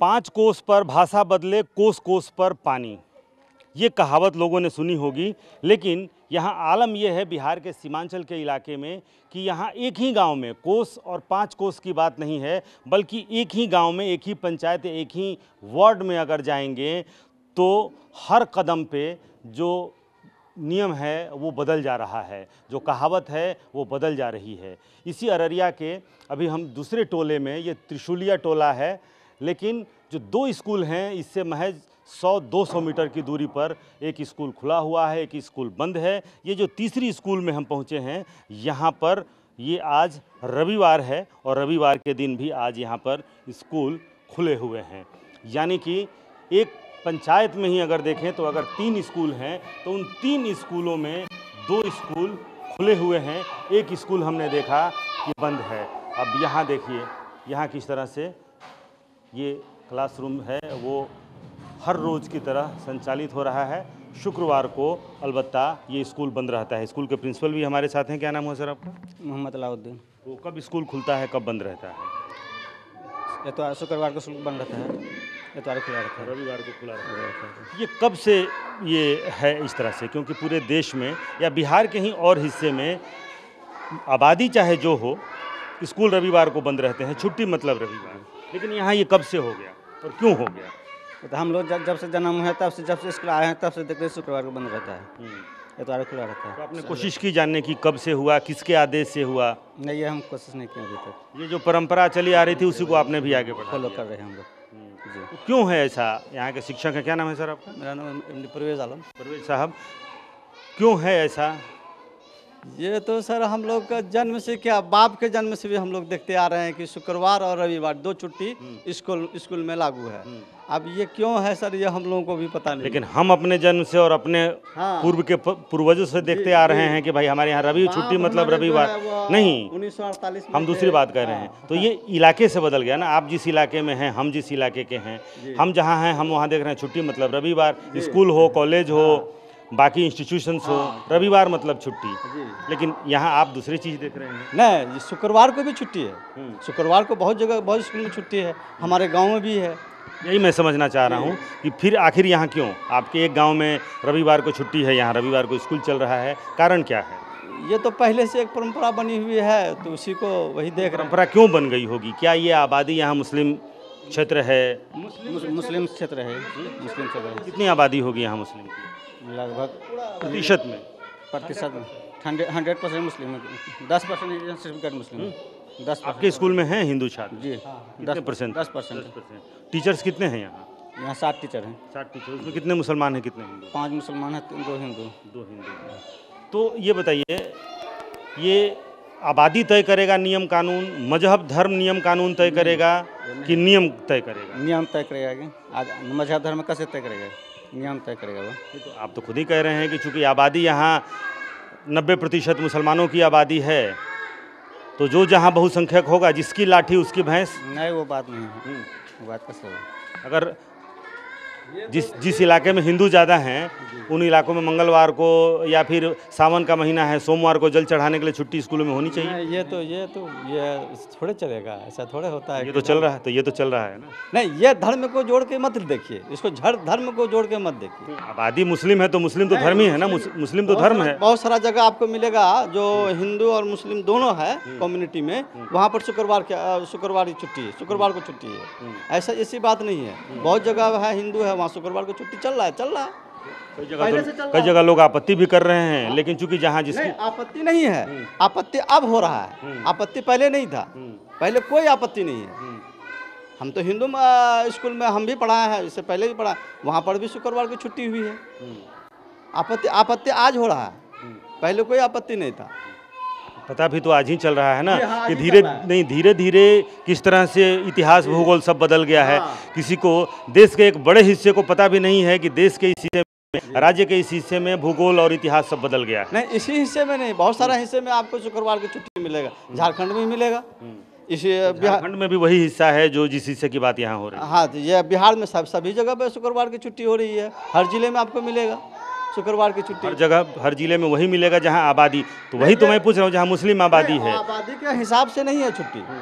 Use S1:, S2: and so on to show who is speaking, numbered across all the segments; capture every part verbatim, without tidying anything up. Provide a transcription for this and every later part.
S1: पाँच कोस पर भाषा बदले कोस कोस पर पानी, ये कहावत लोगों ने सुनी होगी। लेकिन यहाँ आलम यह है बिहार के सीमांचल के इलाके में कि यहाँ एक ही गांव में कोस और पाँच कोस की बात नहीं है, बल्कि एक ही गांव में, एक ही पंचायत, एक ही वार्ड में अगर जाएंगे तो हर कदम पे जो नियम है वो बदल जा रहा है, जो कहावत है वो बदल जा रही है। इसी अररिया के अभी हम दूसरे टोले में, ये त्रिशूलिया टोला है, लेकिन जो दो स्कूल हैं इससे महज सौ दो सौ मीटर की दूरी पर एक स्कूल खुला हुआ है, एक स्कूल बंद है। ये जो तीसरी स्कूल में हम पहुंचे हैं, यहाँ पर ये आज रविवार है और रविवार के दिन भी आज यहाँ पर स्कूल खुले हुए हैं। यानी कि एक पंचायत में ही अगर देखें तो अगर तीन स्कूल हैं तो उन तीन स्कूलों में दो स्कूल खुले हुए हैं, एक स्कूल हमने देखा कि बंद है। अब यहाँ देखिए, यहाँ किस तरह से ये क्लासरूम है वो हर रोज़ की तरह संचालित हो रहा है। शुक्रवार को अलबत्ता ये स्कूल बंद रहता है। स्कूल के प्रिंसिपल भी हमारे साथ हैं। क्या नाम है सर आपका?
S2: मोहम्मद अलाउद्दीन।
S1: तो कब स्कूल खुलता है, कब बंद रहता है?
S2: इतवार शुक्रवार को स्कूल बंद रहता है, इतवार खुला रहता है,
S1: रविवार को खुला रहता है। ये कब से ये है इस तरह से? क्योंकि पूरे देश में या बिहार के ही और हिस्से में आबादी चाहे जो हो, स्कूल रविवार को बंद रहते हैं, छुट्टी मतलब रविवार। लेकिन यहाँ ये कब से हो गया और क्यों हो गया?
S2: तो हम लोग जब जब से जन्म हुआ तब से, जब से स्कूल आए हैं तब से देखते शुक्रवार को बंद रहता है, इतवार खुला रहता है।
S1: तो आपने कोशिश की जानने की कब से हुआ, किसके आदेश से हुआ?
S2: नहीं, ये हम कोशिश नहीं किए अभी तक।
S1: ये जो परंपरा चली आ रही थी उसी को आपने भी आगे बढ़ा
S2: फॉलो
S1: दिया।
S2: कर रहे हैं हम लोग। जी,
S1: तो क्यों है ऐसा? यहाँ के शिक्षक हैं, क्या नाम है सर आपका?
S2: मेरा नाम परवेज आलम।
S1: परवेज साहब, क्यों है ऐसा?
S2: ये तो सर हम लोग का जन्म से, क्या बाप के जन्म से भी हम लोग देखते आ रहे हैं कि शुक्रवार और रविवार दो छुट्टी स्कूल स्कूल में लागू है। अब ये क्यों है सर, ये हम लोगों को भी पता नहीं।
S1: लेकिन हम अपने जन्म से और अपने
S2: हाँ।
S1: पूर्व के प- पूर्वजों से देखते आ रहे हैं कि भाई हमारे यहाँ रवि छुट्टी मतलब रविवार नहीं।
S2: उन्नीस सौ अड़तालीस
S1: हम दूसरी बात कर रहे हैं। तो ये इलाके से बदल गया ना। आप जिस इलाके में हैं, हम जिस इलाके के हैं, हम जहाँ हैं हम वहाँ देख रहे हैं छुट्टी मतलब रविवार। स्कूल हो, कॉलेज हो, बाकी इंस्टीट्यूशंस हो, रविवार मतलब छुट्टी। लेकिन यहाँ आप दूसरी चीज़ देख रहे हैं।
S2: नहीं, शुक्रवार को भी छुट्टी है। शुक्रवार को बहुत जगह, बहुत स्कूल में छुट्टी है, हमारे गांव में भी है।
S1: यही मैं समझना चाह रहा हूँ कि फिर आखिर यहाँ क्यों? आपके एक गांव में रविवार को छुट्टी है, यहाँ रविवार को स्कूल चल रहा है, कारण क्या है?
S2: ये तो पहले से एक परंपरा बनी हुई है, तो उसी को वही देख रहे हैं।
S1: परंपरा क्यों बन गई होगी? क्या ये आबादी यहाँ मुस्लिम क्षेत्र है?
S2: मुस्लिम मुस्लिम क्षेत्र है, मुस्लिम क्षेत्र है।
S1: कितनी आबादी होगी यहाँ मुस्लिम की
S2: लगभग
S1: प्रतिशत में?
S2: प्रतिशत में हंड्रेड परसेंट मुस्लिम है, दस परसेंट सर्टिफिकेट मुस्लिम है। दस
S1: आपके स्कूल में हैं हिंदू छात्र?
S2: जी,
S1: कितने परसेंट?
S2: दस परसेंट।
S1: टीचर्स कितने हैं यहाँ?
S2: यहाँ सात टीचर हैं।
S1: साठ टीचर। उसमें कितने मुसलमान हैं, कितने हिंदू?
S2: पांच मुसलमान हैं, दो हिंदू।
S1: दो हिंदू। तो ये बताइए, ये आबादी तय करेगा नियम कानून, मजहब धर्म नियम कानून तय करेगा कि नियम तय करेगा?
S2: नियम तय करेगा कि आज मजहब धर्म कैसे तय करेगा? नियम तय करेगा वो।
S1: तो आप तो खुद ही कह रहे हैं कि चूंकि आबादी यहाँ नब्बे प्रतिशत मुसलमानों की आबादी है, तो जो जहाँ बहुसंख्यक होगा, जिसकी लाठी उसकी भैंस।
S2: नहीं, वो बात नहीं है, वो बात कैसे है?
S1: अगर जिस जिस इलाके में हिंदू ज़्यादा हैं उन इलाकों में मंगलवार को या फिर सावन का महीना है, सोमवार को जल चढ़ाने के लिए छुट्टी स्कूलों में होनी चाहिए।
S2: नहीं, ये तो ये तो ये थोड़े चलेगा, ऐसा थोड़े होता है।
S1: ये तो चल रहा है, तो ये तो चल रहा है ना।
S2: नहीं, ये धर्म को जोड़ के मत देखिए, इसको झर धर्म को जोड़ के मत देखिए।
S1: आबादी मुस्लिम है तो मुस्लिम तो धर्म ही है ना, मुस- मुस्लिम तो धर्म है।
S2: बहुत सारा जगह आपको मिलेगा जो हिंदू और मुस्लिम दोनों है कम्युनिटी में, वहाँ पर शुक्रवार के शुक्रवार की छुट्टी है, शुक्रवार को छुट्टी है। ऐसा ऐसी बात नहीं है, बहुत जगह है हिंदू है, वहाँ शुक्रवार को छुट्टी चल रहा है, चल रहा है।
S1: कई जगह तो, कई जगह लोग आपत्ति भी कर रहे हैं, लेकिन चूंकि जहाँ जिसकी
S2: नहीं, आपत्ति नहीं है, आपत्ति अब हो रहा है, आपत्ति पहले नहीं था। पहले कोई आपत्ति नहीं है। हम तो हिंदू में स्कूल में हम भी पढ़ाए हैं, इससे पहले भी पढ़ा, वहाँ पर भी शुक्रवार की छुट्टी हुई है। आपत्ति आपत्ति आज हो रहा है, पहले कोई आपत्ति नहीं था।
S1: पता भी तो आज ही चल रहा है ना
S2: हाँ,
S1: कि
S2: आज ही
S1: धीरे
S2: चल रहा है।
S1: नहीं धीरे धीरे किस तरह से इतिहास भूगोल सब बदल गया है। किसी को देश के एक बड़े हिस्से को पता भी नहीं है कि देश के इस हिस्से में, राज्य के इस हिस्से में भूगोल और इतिहास सब बदल गया है।
S2: नहीं, इसी हिस्से में नहीं, बहुत सारा हिस्से में आपको शुक्रवार की छुट्टी मिलेगा। झारखंड में मिलेगा, इसी बिहार
S1: झारखंड में भी वही हिस्सा है जो जिस हिस्से की बात यहाँ हो रही है।
S2: हाँ, तो ये बिहार में सब सभी जगह पे शुक्रवार की छुट्टी हो रही है। हर जिले में आपको मिलेगा शुक्रवार की छुट्टी।
S1: हर जगह हर जिले में वही मिलेगा जहाँ आबादी, तो वही तो मैं पूछ रहा हूँ जहाँ मुस्लिम आबादी है।
S2: आबादी के हिसाब से नहीं है छुट्टी,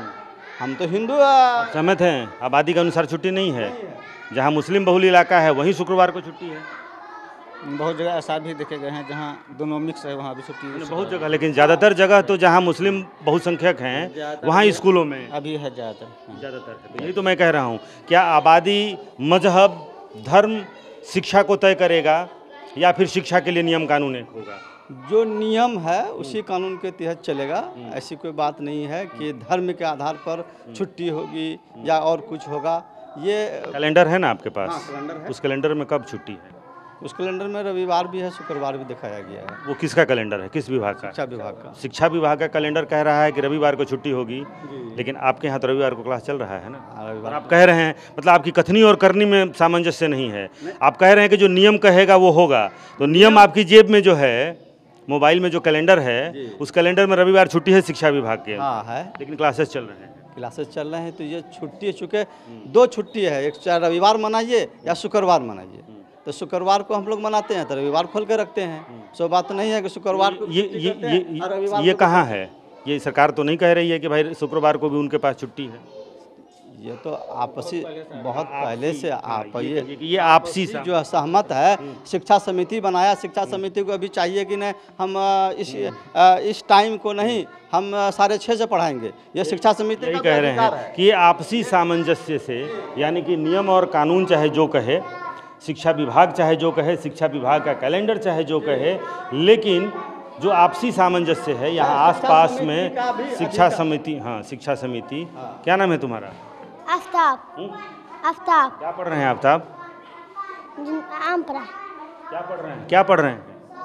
S2: हम तो हिंदू आ,
S1: सहमत हैं, आबादी के अनुसार छुट्टी नहीं है। जहाँ मुस्लिम बहुल इलाका है वहीं शुक्रवार को छुट्टी है।
S3: बहुत जगह ऐसा भी देखे गए हैं जहाँ दोनों मिक्स है, वहाँ भी छुट्टी
S1: बहुत जगह, लेकिन ज़्यादातर जगह तो जहाँ मुस्लिम बहुसंख्यक हैं वहाँ स्कूलों में
S3: अभी है ज़्यादातर।
S1: ज़्यादातर है। तो यही तो मैं कह रहा हूँ, क्या आबादी मजहब धर्म शिक्षा को तय करेगा या फिर शिक्षा के लिए नियम कानून होगा?
S2: जो नियम है उसी कानून के तहत चलेगा। ऐसी कोई बात नहीं है कि धर्म के आधार पर छुट्टी होगी या और कुछ होगा। ये
S1: कैलेंडर है ना आपके पास?
S2: हाँ, कैलेंडर है।
S1: उस कैलेंडर में कब छुट्टी है?
S2: उस कैलेंडर में रविवार भी है, शुक्रवार भी दिखाया गया है।
S1: वो किसका कैलेंडर है, किस विभाग का?
S2: शिक्षा विभाग का।
S1: शिक्षा विभाग का कैलेंडर कह रहा है कि रविवार को छुट्टी होगी, लेकिन आपके यहाँ तो रविवार को क्लास चल रहा है ना। और आप कह रहे हैं, मतलब आपकी कथनी और करनी में सामंजस्य नहीं है। आप कह रहे हैं कि जो नियम कहेगा वो होगा, तो नियम आपकी जेब में जो है, मोबाइल में जो कैलेंडर है, उस कैलेंडर में रविवार छुट्टी है शिक्षा विभाग के।
S2: हाँ है,
S1: लेकिन क्लासेस चल रहे हैं।
S2: क्लासेस चल रहे हैं तो ये छुट्टी, चूँकि दो छुट्टी है, एक चाहे रविवार मनाइए या शुक्रवार मनाइए। तो शुक्रवार को हम लोग मनाते हैं तो रविवार खोल के रखते हैं। सो बात तो नहीं है कि शुक्रवार को
S1: ये ये ये ये कहाँ है? ये सरकार तो नहीं कह रही है कि भाई शुक्रवार को भी उनके पास छुट्टी है।
S2: ये तो आपसी बहुत पहले से आप ये
S1: ये आपसी
S2: जो सहमत है, शिक्षा समिति बनाया, शिक्षा समिति को अभी चाहिए कि नहीं हम इस इस टाइम को नहीं, हम साढ़े छः से पढ़ाएंगे। ये शिक्षा समिति
S1: यही कह रहे हैं कि ये आपसी सामंजस्य से, यानी कि नियम और कानून चाहे जो कहे, शिक्षा विभाग चाहे जो कहे, शिक्षा विभाग का कैलेंडर चाहे जो कहे, लेकिन जो आपसी सामंजस्य है यहाँ आसपास में शिक्षा समिति, हाँ शिक्षा समिति। क्या नाम है तुम्हारा?
S4: आफ्ताब। आफ्ताब।
S1: क्या पढ़ रहे हैं आफ्ताब?
S4: आम पढ़ा।
S1: क्या पढ़ रहे हैं? क्या पढ़ रहे हैं?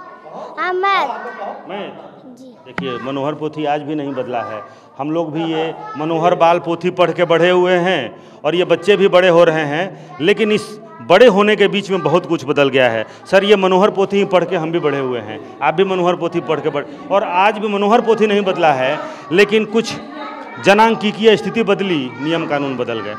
S4: मैथ।
S1: मैथ।
S4: जी।
S1: देखिए, मनोहर पोथी आज भी नहीं बदला है। हम लोग भी ये मनोहर बाल पोथी पढ़ के बड़े हुए हैं और ये बच्चे भी बड़े हो रहे हैं, लेकिन इस बड़े होने के बीच में बहुत कुछ बदल गया है। सर, ये मनोहर पोथी पढ़ के हम भी बड़े हुए हैं, आप भी मनोहर पोथी पढ़ के बड़े, और आज भी मनोहर पोथी नहीं बदला है, लेकिन कुछ जनांकीय स्थिति बदली, नियम कानून बदल गए,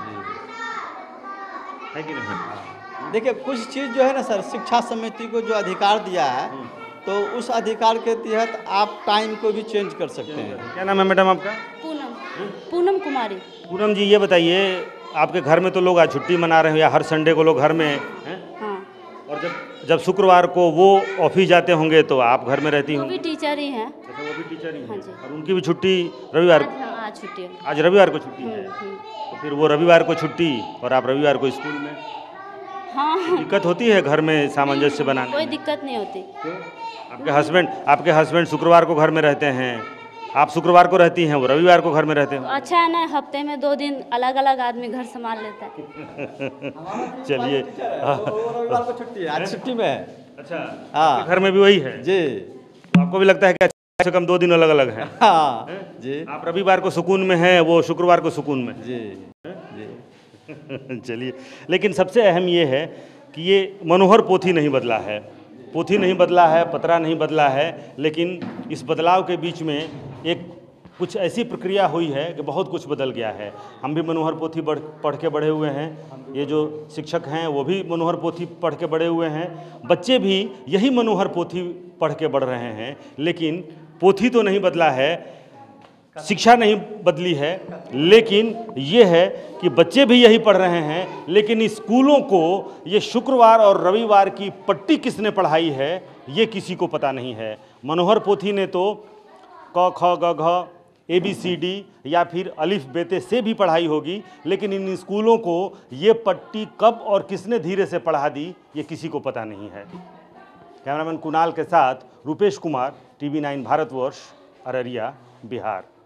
S1: है कि नहीं?
S2: देखिए, कुछ चीज़ जो है ना सर, शिक्षा समिति को जो अधिकार दिया है तो उस अधिकार के तहत आप टाइम को भी चेंज कर सकते हैं।
S1: क्या नाम है मैडम आपका?
S5: पूनम। पूनम कुमारी।
S1: पूनम जी, ये बताइए, आपके घर में तो लोग आज छुट्टी मना रहे हैं या हर संडे को लोग घर में हैं?
S5: हाँ।
S1: और जब जब शुक्रवार को वो ऑफिस जाते होंगे तो आप घर में रहती
S5: वो
S1: होंगी?
S5: भी टीचर ही हैं।
S1: अच्छा, वो भी टीचर ही हैं।
S5: हाँ जी।
S1: और उनकी भी छुट्टी रविवार?
S5: आज हाँ, आज छुट्टी है।
S1: आज रविवार को छुट्टी है,
S5: हम्म, हम्म।
S1: तो फिर वो रविवार को छुट्टी और आप रविवार को स्कूल में।
S5: हाँ,
S1: दिक्कत होती है घर में सामंजस्य बनाने
S5: कोई
S1: में?
S5: दिक्कत नहीं होती।
S1: क्यों? आपके हस्बैंड आपके हस्बैंड शुक्रवार को घर में रहते हैं, आप शुक्रवार को रहती हैं, वो रविवार को घर में रहते
S5: तो
S1: हैं।
S5: अच्छा है ना, हफ्ते में दो दिन अलग अलग आदमी घर संभाल लेता है।
S2: वो
S1: चलिए,
S2: रविवार को छुट्टी है, आज छुट्टी में है।
S1: अच्छा,
S2: हाँ।
S1: आपके घर में भी वही है?
S2: जी।
S1: तो आपको भी लगता है कि कम से कम दो दिन अलग अलग है?
S2: हाँ जी।
S1: आप रविवार को सुकून में हैं, वो शुक्रवार को सुकून में।
S2: जी जी।
S1: चलिए, लेकिन सबसे अहम ये है कि ये मनोहर पोथी नहीं बदला है, पोथी नहीं बदला है, पतरा नहीं बदला है, लेकिन इस बदलाव के बीच में एक कुछ ऐसी प्रक्रिया हुई है कि बहुत कुछ बदल गया है। हम भी मनोहर पोथी बढ़ पढ़ के बड़े हुए हैं, ये जो शिक्षक हैं वो भी मनोहर पोथी पढ़ के बड़े हुए हैं, बच्चे भी यही मनोहर पोथी पढ़ के बढ़ रहे हैं, लेकिन पोथी तो नहीं बदला है, शिक्षा नहीं बदली है, लेकिन ये है कि बच्चे भी यही पढ़ रहे हैं, लेकिन स्कूलों को ये शुक्रवार और रविवार की पट्टी किसने पढ़ाई है ये किसी को पता नहीं है। मनोहर पोथी ने तो क ख ग घ ए बी सी डी या फिर अलिफ बेते से भी पढ़ाई होगी, लेकिन इन स्कूलों को ये पट्टी कब और किसने धीरे से पढ़ा दी ये किसी को पता नहीं है। कैमरामैन कुणाल के साथ रुपेश कुमार, टीवी नाइन भारतवर्ष, अररिया, बिहार।